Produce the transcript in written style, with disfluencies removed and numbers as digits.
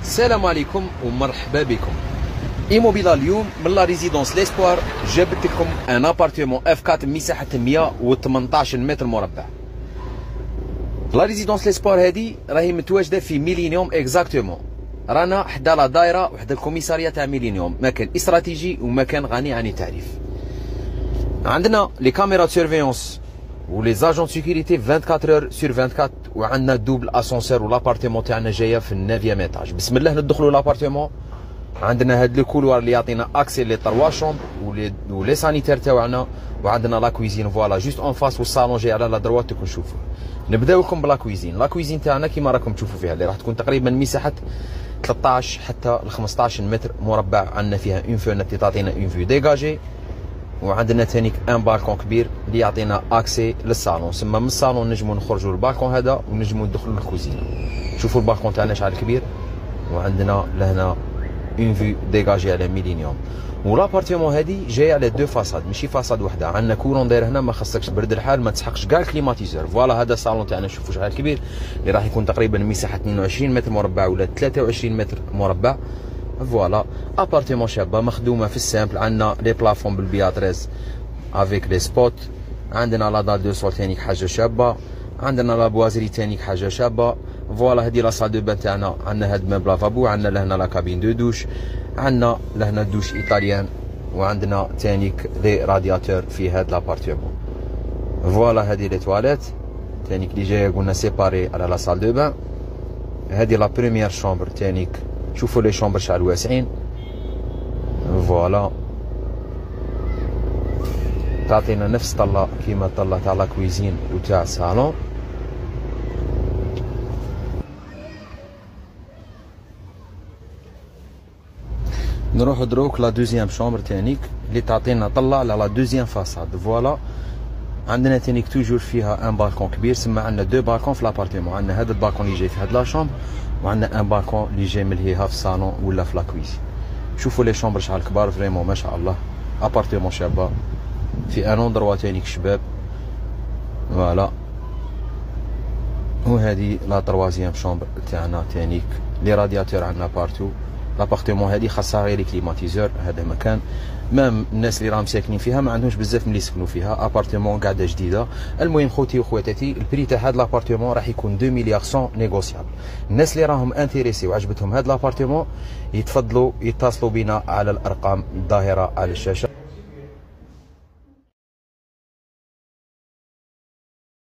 السلام عليكم ومرحبا بكم. ايموبيلا اليوم من لا ريزيدونس ليسبوار جابت لكم ان ابارتمون اف 4 مساحه 118 متر مربع. لا ريزيدونس ليسبوار هذه راهي متواجده في ميلينيوم اكزاكتومون، رانا حدا لا دايره وحدا الكوميساريه تاع ميلينيوم، مكان استراتيجي ومكان غني عن التعريف. عندنا لي كاميرا سيرفيونس ولي زاجون سيكوريتي 24 اور سور 24، وعندنا دوبل اسانسير والابارتمون تاعنا جايه في النافيام ايطاج. بسم الله ندخلوا لابارتمون. عندنا هاد لو كولوار اللي يعطينا اكسي لي 3 شومبر ولي سانيتير تاعنا، وعندنا لا كويزين فوالا جوست اون فاس، والصالون جاي على لا دروات تكون نشوفوه. نبداو لكم بلا كويزين. لا كويزين تاعنا كيما راكم تشوفوا فيها اللي راح تكون تقريبا مساحه 13 حتى ل 15 متر مربع. عندنا فيها اون فونت تعطينا اون فيو ديجاجي، وعندنا ثانيك ان بالكون كبير اللي يعطينا اكسي للصالون. سما من الصالون نجمو نخرجوا للبالكون هذا ونجمو ندخلوا للكوزينه. شوفوا البالكون تاعنا شحال كبير، وعندنا لهنا اون فيو ديجاجي على ميلينيوم. والابارتمون هذه جايه على دو فاساد ماشي فاساد وحده. عندنا كورون داير هنا، ما خصكش برد الحال، ما تسحقش كاع الكليماتيزور. فوالا هذا الصالون تاعنا شوفوا شحال كبير، اللي راح يكون تقريبا مساحه 22 متر مربع ولا 23 متر مربع. فوالا ابارتمون شابه مخدومه في السامبل. عندنا لي بلافون بالبياتريز افيك لي سبوت، عندنا لا دال دو سول تانيك حاجه شابه، عندنا لا بوازري تانيك حاجه شابه. فوالا هذه لا سال دو بان تاعنا. عندنا هاد ميبل لافابو، عندنا لهنا لا كابين دو دوش، عندنا لهنا دوش ايطاليان، وعندنا تانيك لي رادياتور في هاد لابارتمون. فوالا هذه لي تواليت تانيك اللي جايه قلنا سيباري على لا سال دو بان. هذه لا بروميير شومبر تانيك، شوفوا لي شومبر شحال واسعين. فوالا تعطينا نفس طلة كيما الطلة تاع لا كويزين وتاع الصالون. نروحو دروك لا دوزيام شومبر تانيك اللي تعطينا طلة على لا دوزيام فاساد. فوالا عندنا تانيك توجور فيها ان بالكون كبير. سما عندنا دو بالكون في لابارتمون. عندنا هذا البالكون اللي جاي في هاد لا شومبر، وعندنا ان بالكون اللي جاي ملهيها في الصالون ولا في لا كويزين. شوفوا لي شومبر شحال كبار، فريمون ما شاء الله. ابارتمون شابه في ان اندروا تانيك شباب. فوالا وهذه لا تروازيام شومبر تاعنا تانيك. لي رادياتور عندنا بارتو. لابارتمون هذه خاصها غير كليماتيزور. هذا مكان مام الناس اللي راهم ساكنين فيها ما عندهمش بزاف ملي يسكنوا فيها. ابارتمون قاعده جديده. المهم خوتي وخواتاتي، البري تاع هذا لابارتمون راح يكون 2 مليار 100 نيغوسيابل. الناس اللي راهم انتريسي وعجبتهم هذا لابارتمون يتفضلوا يتصلوا بنا على الارقام الظاهره على الشاشه.